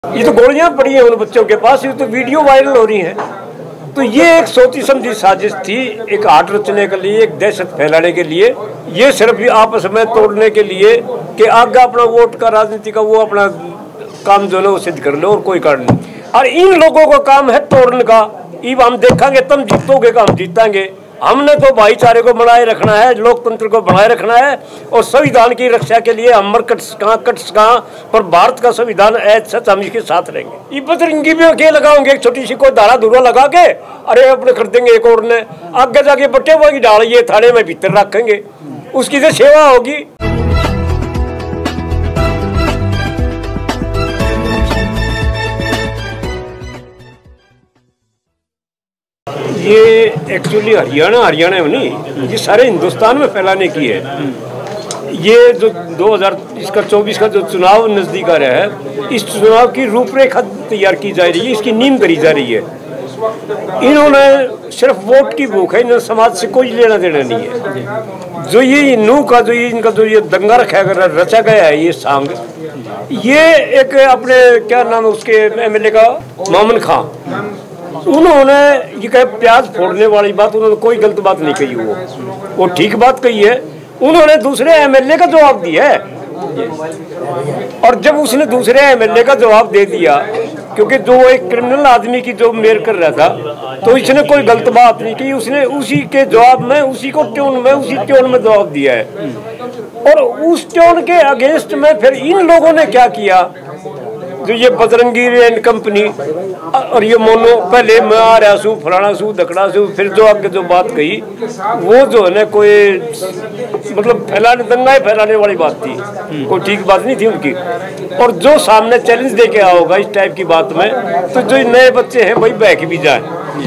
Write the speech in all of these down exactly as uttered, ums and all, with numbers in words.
ये तो गोलियां पड़ी हैं उन बच्चों के पास, ये तो वीडियो वायरल हो रही है। तो ये एक सोची समझी साजिश थी, एक आठ रचने के लिए, एक दहशत फैलाने के लिए, ये सिर्फ आपस में तोड़ने के लिए कि आगे अपना वोट का राजनीति का वो अपना काम जो है वो सिद्ध कर लो और कोई कारण नहीं। और इन लोगों का काम है तोड़ने का। अब हम देखेंगे तुम जीतोगे का हम जीतेंगे। हमने तो भाईचारे को बनाए रखना है, लोकतंत्र को बनाए रखना है और संविधान की रक्षा के लिए हम कट्स कहाँ कट्स कहाँ पर भारत का संविधान ऐसा सच हम इसके साथ रहेंगे। ये बजरंगी भी के लगाओगे एक छोटी सी कोई धारा धुरा लगा के, अरे अपने कर देंगे एक और ने आगे जाके बट्टे हुआ की डाल ये थाने में भीतर रखेंगे, उसकी तो सेवा होगी। ये एक्चुअली हरियाणा हरियाणा में नहीं, ये सारे हिंदुस्तान में फैलाने की है। ये जो दो हज़ार इसका चौबीस का जो चुनाव नज़दीक आ रहा है, इस चुनाव की रूपरेखा तैयार की जा रही है, इसकी नींव करी जा रही है। इन्होंने सिर्फ वोट की भूख है, इन्होंने समाज से कोई लेना देना नहीं है। जो ये नू का जो ये इनका जो ये दंगा रखा रचा गया है, ये सांग, ये एक अपने क्या नाम है उसके एम एल ए का मोहम्मद खान, उन्होंने ये कहे प्याज फोड़ने वाली बात, उन्होंने कोई गलत बात नहीं कही, वो वो ठीक बात कही है। उन्होंने दूसरे एमएलए का जवाब दिया है, और जब उसने दूसरे एमएलए का जवाब दे दिया, क्योंकि जो एक क्रिमिनल आदमी की जो मेयर कर रहा था, तो इसने कोई गलत बात नहीं की, उसने उसी के जवाब में उसी को ट्यून में उसी ट्यून में जवाब दिया है। और उस ट्यून के अगेंस्ट में फिर इन लोगों ने क्या किया, जो ये बजरंगी एंड कंपनी और ये मोनो, पहले मैं आ रहा सू फलाना सू दकड़ा सू, फिर जो आगे जो बात कही वो जो है ना कोई मतलब फैलाने दंगा फैलाने वाली बात थी, कोई ठीक बात नहीं थी उनकी। और जो सामने चैलेंज दे के आया होगा इस टाइप की बात में, तो जो नए बच्चे हैं वही बहक भी जाए।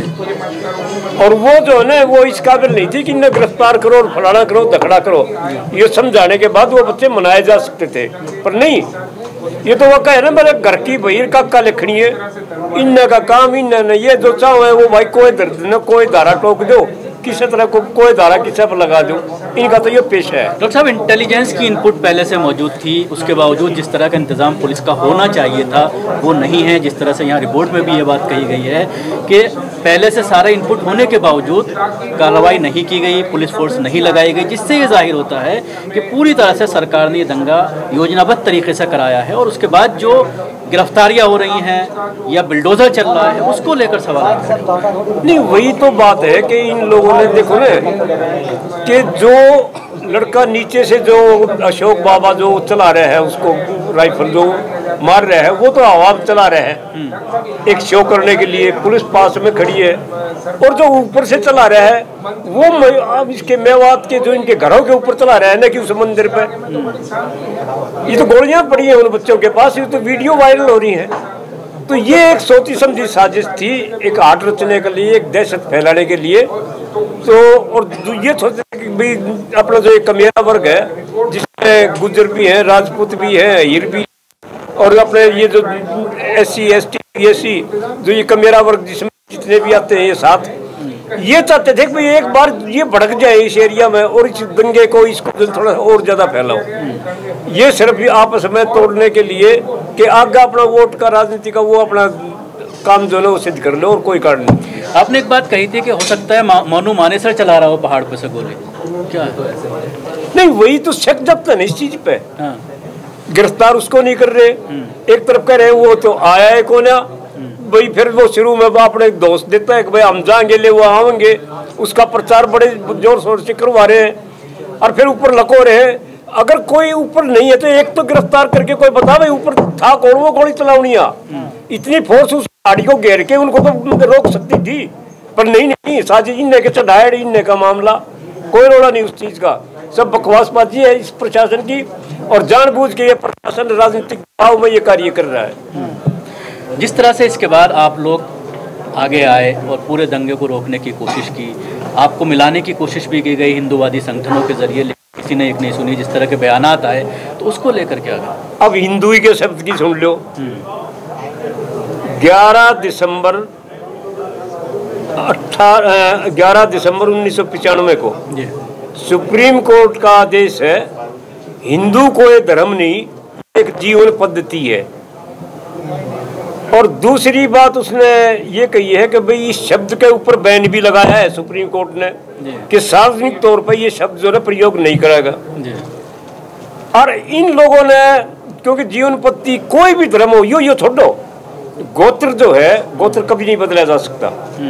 और वो जो है ना वो इस काबिल नहीं थी कि इन्हें गिरफ्तार करो और फलाना करो दखड़ा करो, ये समझाने के बाद वो बच्चे मनाए जा सकते थे, पर नहीं। ये तो वो कहे ना मेरे घर की बहिर का लिखनी है, इन्ने का काम इन्ने ने, ये जो चाहो है वो भाई कोई दर्द न कोई धारा टोक दो, किसी तरह को कोई धारा किसी पर लगा दो, इनका तो ये पेशा है। डॉक्टर साहब, इंटेलिजेंस की इनपुट पहले से मौजूद थी, उसके बावजूद जिस तरह का इंतजाम पुलिस का होना चाहिए था वो नहीं है। जिस तरह से यहाँ रिपोर्ट में भी ये बात कही गई है कि पहले से सारा इनपुट होने के बावजूद कार्रवाई नहीं की गई, पुलिस फोर्स नहीं लगाई गई, जिससे ये जाहिर होता है कि पूरी तरह से सरकार ने ये दंगा योजनाबद्ध तरीके से कराया है। और उसके बाद जो गिरफ्तारियां हो रही हैं या बिल्डोजर चल रहा है, उसको लेकर सवाल नहीं। वही तो बात है कि इन लोगों ने देखो ना कि जो लड़का नीचे से जो अशोक बाबा जो चला रहे हैं, उसको राइफल जो मार रहे हैं, वो तो हवा में चला रहे हैं एक शो करने के लिए, पुलिस पास में खड़ी है। और जो ऊपर से चला रहा है वो अब इसके मेवात के जो इनके घरों के ऊपर चला रहा है ना कि उस मंदिर पे, ये तो गोलियां पड़ी हैं उन बच्चों के पास, ये तो वीडियो वायरल हो रही है। तो ये एक सोची समझी साजिश थी, एक आठ रचने के लिए, एक दहशत फैलाने के लिए। तो और ये सोचते कि भाई अपना जो एक कमेरा वर्ग है जिसमें गुज्जर भी हैं, राजपूत भी हैं, हीर भी, और अपने ये जो S C S T B S C जो ये कमेरा वर्ग जिसमें जितने भी आते हैं ये साथ, ये चाहते थे कि एक बार ये भड़क जाए इस एरिया में और इस दंगे को इसको थोड़ा और ज्यादा फैलाओ। ये सिर्फ आपस में तोड़ने के लिए कि आगे अपना वोट का राजनीति का वो अपना काम जो है वो सिद्ध कर लो और कोई कारण नहीं। आपने एक बात कही थी कि हो सकता है मोनू मानेसर चला रहा हो पहाड़ पे से गोली, क्या नहीं? वही तो शक जब तक इस चीज पे हाँ। गिरफ्तार उसको नहीं कर रहे, एक तरफ कह रहे वो तो आया है कौन भाई, फिर वो शुरू में अपने दोस्त देता है कि भाई हम जाएंगे ले वो आएंगे, उसका प्रचार बड़े जोर शोर से करवा रहे हैं और फिर ऊपर लको रहे हैं। अगर कोई ऊपर नहीं है तो एक तो गिरफ्तार करके कोई बता भाई ऊपर था कौन, वो गोली चलावनी आ, इतनी फोर्स उस गाड़ी को घेर के उनको तो रोक सकती थी, पर नहीं नहीं साजिश इन्ने के चढ़ाए इन्ने का मामला, कोई रोड़ा नहीं उस चीज का, सब बकवासबाजी है इस प्रशासन की। और जानबूझ के ये प्रशासन राजनीतिक भाव में ये कार्य कर रहा है। जिस तरह से इसके बाद आप लोग आगे आए और पूरे दंगे को रोकने की कोशिश की, आपको मिलाने की कोशिश भी की गई हिंदूवादी संगठनों के जरिए, किसी ने एक नहीं सुनी, जिस तरह के बयानात आए, तो उसको लेकर क्या गया? अब हिंदुई के शब्द की सुन लो। ग्यारह दिसंबर अठारह ग्यारह दिसंबर उन्नीस सौ पचानवे को सुप्रीम कोर्ट का आदेश है, हिंदू को ये धर्म नहीं एक जीवन पद्धति है। और दूसरी बात उसने ये कही है कि भाई इस शब्द के ऊपर बैन भी लगाया है सुप्रीम कोर्ट ने कि सार्वजनिक तौर पर ये शब्द जो है प्रयोग नहीं करेगा। और इन लोगों ने, क्योंकि जीवन पत्ती कोई भी धर्म हो, यो यो छोड़ो, गोत्र जो है गोत्र कभी नहीं बदला जा सकता,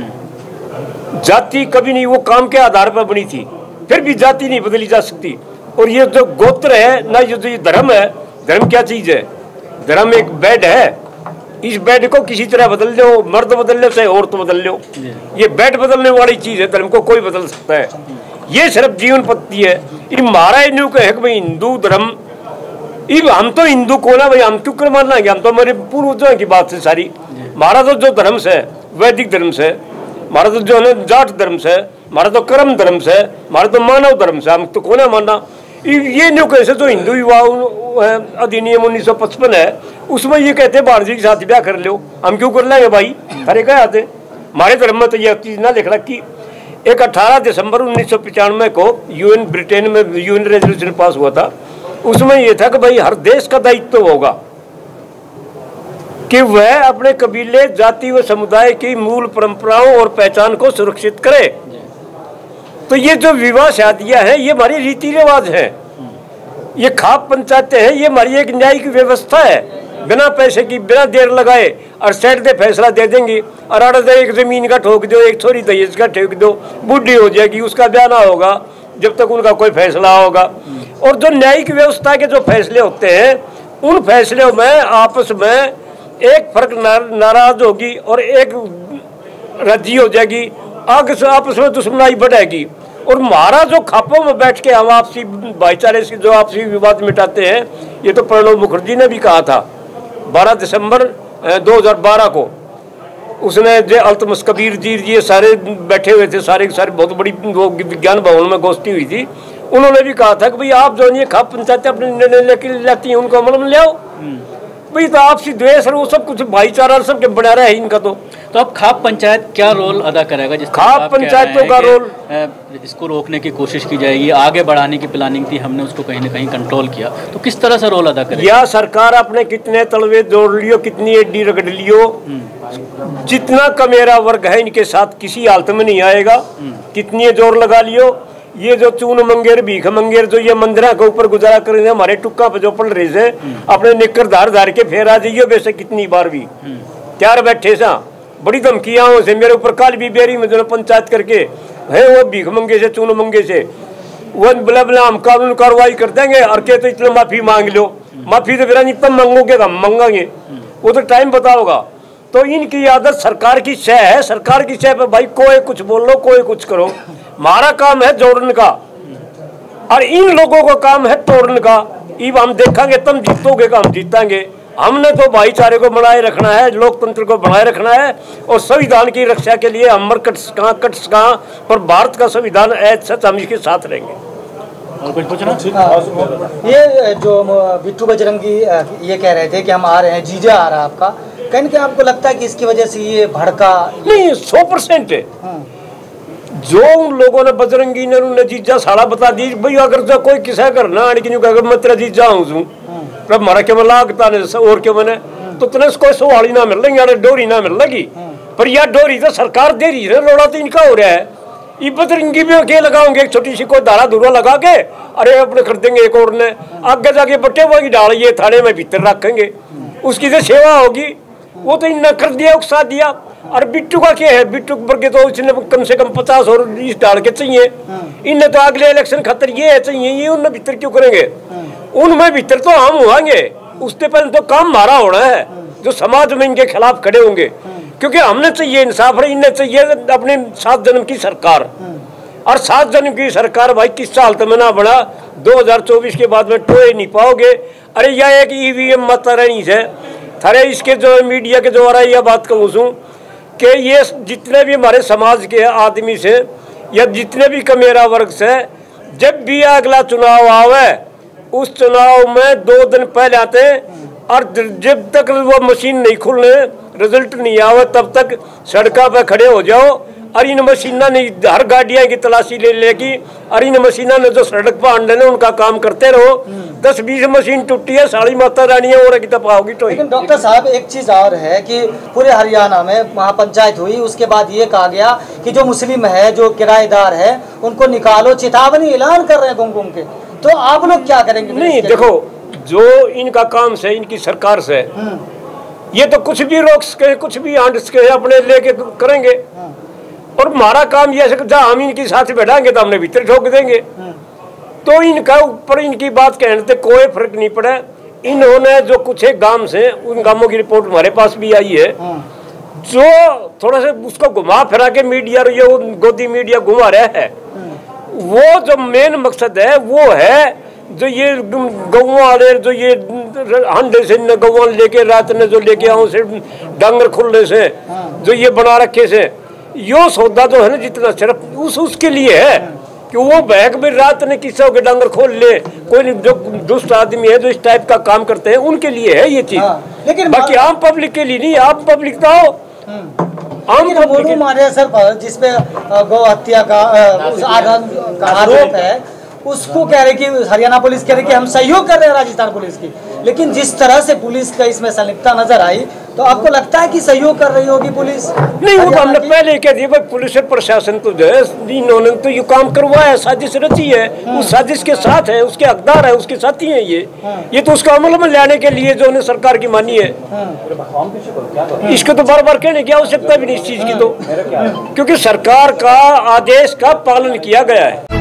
जाति कभी नहीं, वो काम के आधार पर बनी थी, फिर भी जाति नहीं बदली जा सकती। और ये जो गोत्र है ना, ये जो ये धर्म है, धर्म क्या चीज है? धर्म एक बेड है, इस बेड को किसी तरह बदल लो, मर्द बदल लो चाहे औरत बदल लो, ये बेड बदलने वाली चीज है, धर्म को कोई बदल सकता है। ये सिर्फ जीवन पत्ती है। ये मारा इन्हों को है कि भाई हिंदू धर्म, इब हम तो हिंदू को ना भाई, हम क्यों कर मान लेंगे, हम तो हमारे पूर्वजों की बात से सारी, हमारा तो जो धर्म से वैदिक धर्म से, हमारा तो जो है जाट धर्म से, हमारा तो कर्म धर्म से, हमारा तो मानव धर्म से, हम तो को ना मानना। ये न्यू कैसे जो हिंदू विवाह अधिनियम उन्नीस सौ पचपन है, उसमें ये कहते हैं बारजी के साथ ब्याह कर लो, हम क्यों कर लेंगे भाई, अरे क्या आते हमारे धर्म में तो ये चीज ना लिख रखी। एक अठारह दिसंबर उन्नीस सौ पचानवे को यूएन ब्रिटेन में यूएन रेजोल्यूशन पास हुआ था, उसमें यह था कि भाई हर देश का दायित्व तो होगा कि वह अपने कबीले, जाति व समुदाय की मूल परंपराओं और पहचान को सुरक्षित करे। तो ये जो विवाह शादियां हैं, ये हमारी रीति रिवाज है, ये खाप पंचायतें हैं, ये हमारी एक न्यायिक व्यवस्था है। बिना पैसे की, बिना देर लगाए और सेट दे फैसला दे देंगी। और अड़ एक जमीन का ठोक दो, एक छोरी दहेज का ठोक दो, बुढ़ी हो जाएगी, उसका ब्याह ना होगा जब तक उनका कोई फैसला होगा। और जो न्यायिक व्यवस्था के जो फैसले होते हैं, उन फैसलों में आपस में एक फर्क नाराज होगी और एक रद्दी हो जाएगी, आगे से आपस में दुश्मनाई बढ़ेगी। और हमारा जो खापों में बैठ के हम आपसी भाईचारे से जो आपसी विवाद मिटाते हैं, ये तो प्रणब मुखर्जी ने भी कहा था बारह दिसंबर दो हज़ार बारह को। उसने जो अल्तमस कबीर जी ये सारे बैठे हुए थे, सारे सारे बहुत बड़ी वो विज्ञान भवन में गोष्ठी हुई थी, उन्होंने भी कहा था कि भाई आप जो ये खाप पंचायतें अपने निर्णय लेके लेती हैं, उनको अमल में ले आओ भाई। तो आपसी द्वेष और वो सब कुछ भाईचारा सब बना रहा है इनका। तो तो अब खाप पंचायत क्या रोल अदा करेगा? जिस खाप पंचायतों का रोल, इसको रोकने की कोशिश की जाएगी, आगे बढ़ाने की प्लानिंग थी, हमने उसको कहीं ना कहीं कंट्रोल किया, तो किस तरह से रोल अदा करेगा? या सरकार आपने कितने तलवे जोड़ लियो, कितनी एडी रगड़ लियो, जितना का मेरा वर्ग है इनके साथ किसी हालत में नहीं आएगा, कितनी जोर लगा लियो। ये जो चून मंगेर, भीख मंगेर जो ये मंदिरा के ऊपर गुजारा कर रहे हैं, हमारे टुक्का पे जो पड़ रहे थे, अपने निकर धार धार के फेर आ जाइए वैसे कितनी बार भी त्यार बैठे सा। बड़ी धमकियां से मेरे ऊपर काल भी बेरी में जो पंचायत करके है, वो भीख मंगे से, चून मंगे से, वो बोला बोला हम कानून कार्रवाई कर देंगे और के तो इतना माफी मांग लो। माफी तो फिर नहीं तब मांगोगे, हम मांगेंगे, वो तो टाइम बताओगा। तो इनकी आदत सरकार की शय है, सरकार की शय पर भाई कोई कुछ बोल लो, कोई कुछ करो, हमारा काम है जोड़ने का और इन लोगों का काम है तोड़ने का। इब हम देखेंगे तुम जीतोगे का हम जीतेंगे। हमने तो भाईचारे को बनाए रखना है, लोकतंत्र को बनाए रखना है और संविधान की रक्षा के लिए हम कट्स कहाँ कट्स कहाँ पर भारत का संविधान ऐसा हम इसके साथ रहेंगे। और कुछ पूछना? ये जो बिट्टू बजरंगी ये कह रहे थे कि हम आ रहे हैं, जीजा आ रहा है आपका, कहीं क्या आपको लगता है कि इसकी वजह से ये भड़का? नहीं, सौ परसेंट है। जो उन लोगों ने बजरंगी ने उन्हें जीजा साड़ा बता दी भाई, अगर जो कोई किसा करना अगर मैं तेरा जीजा हूँ तब मारा क्यों मैं लागता ने और क्यों मैंने तो तुने कोई सवाली ना मिल रही, यार डोरी ना मिल लगी, पर यार डोरी तो सरकार दे रही है, लोड़ा तो इनका हो रहा है। ये बजरंगी भी के लगाओगे एक छोटी सी कोई धारा धुरा लगा के, अरे अपने कर देंगे एक और ने आगे जाके बट्टे वो डाल ये थाने में भीतर रखेंगे, उसकी जो सेवा होगी वो तो इन्हें कर दिया, उकसा दिया। और बिट्टू का क्या है, बिट्टू वर्ग तो उसने कम से कम पचास और बीस डाल के चाहिए, इन्हें तो अगले इलेक्शन खातर ये है चाहिए, ये उनमें भीतर क्यों करेंगे? उनमें भीतर तो हम होंगे, उससे पहले तो काम हमारा होना है जो समाज में इनके खिलाफ खड़े होंगे, क्योंकि हमने चाहिए इंसाफ, इन्हें चाहिए अपने सात जन्म की सरकार। और सात जन्म की सरकार भाई किस हालत में ना बना, दो हजार चौबीस के बाद में टोए नहीं पाओगे। अरे यह एक ईवीएम मत रहनी है थारे, इसके जो मीडिया के द्वारा यह बात कहूँ सूँ कि ये जितने भी हमारे समाज के आदमी से या जितने भी कमेरा वर्ग से, जब भी अगला चुनाव आवे उस चुनाव में दो दिन पहले आते और जब तक वो मशीन नहीं खुलने, रिजल्ट नहीं आवे, तब तक सड़कों पर खड़े हो जाओ और इन मशीना ने हर गाड़ियां की तलाशी ले लेगी और इन मशीना ने जो सड़क पर अंडे ने उनका काम करते रहो। दस बीस मशीन टूटी है, सारी माता रानियां और की तब आओगी तो। लेकिन डॉक्टर साहब एक चीज और है कि पूरे हरियाणा में महापंचायत हुई, उसके बाद ये कहा गया कि जो मुस्लिम है, जो किराएदार है, उनको निकालो, चेतावनी ऐलान कर रहे हैं घूम घूम के। तो आप लोग क्या करेंगे? नहीं देखो, जो इनका काम से, इनकी सरकार से, ये तो कुछ भी रोक सके, कुछ भी आंट सके, अपने लेके करेंगे। और हमारा काम ये है जहाँ हम इनके साथ बैठाएंगे तो हमने भीतर ठोक देंगे। तो इनका ऊपर इनकी बात कहने से कोई फर्क नहीं पड़ा। इन्होंने जो कुछ एक गांव से, उन गांवों की रिपोर्ट हमारे पास भी आई है, जो थोड़ा सा उसको घुमा फिरा के मीडिया ये गोदी मीडिया घुमा रहा है। वो जो मेन मकसद है वो है जो ये गऊ वाले, जो ये हंडे से गऊ लेके रात ने जो लेके आओ से डांगर खुलने से जो ये बना रखे से, यो सौदा जो है ना जितना सिर्फ उस उसके लिए है कि वो बैग में रात ने किसी के डांगर खोल ले। कोई जो दुष्ट आदमी है जो इस टाइप का काम करते हैं उनके लिए है ये चीज। हाँ, लेकिन बाकी आम पब्लिक के लिए नहीं। आम पब्लिक तो आम पब्लिक मारे सर पर जिसपे गौ हत्या का आरोप है, उसको कह रहे कि हरियाणा पुलिस कह रही कि हम सहयोग कर रहे हैं राजस्थान पुलिस की। लेकिन जिस तरह से पुलिस का इसमें संलिप्तता नजर आई, तो आपको लगता है कि सहयोग कर रही होगी पुलिस? नहीं, वो तो हमने पहले कह दिया भाई, पुलिस प्रशासन तो जो है इन्होंने तो ये काम करवाया, साजिश रची है, उस साजिश के साथ है, उसके हकदार है, उसके साथी है ये ये तो उसको अमल में लाने के लिए जो उन्हें सरकार की मानी है। इसको तो बार बार कहने की आवश्यकता भी नहीं इस चीज की, तो क्योंकि सरकार का आदेश का पालन किया गया है।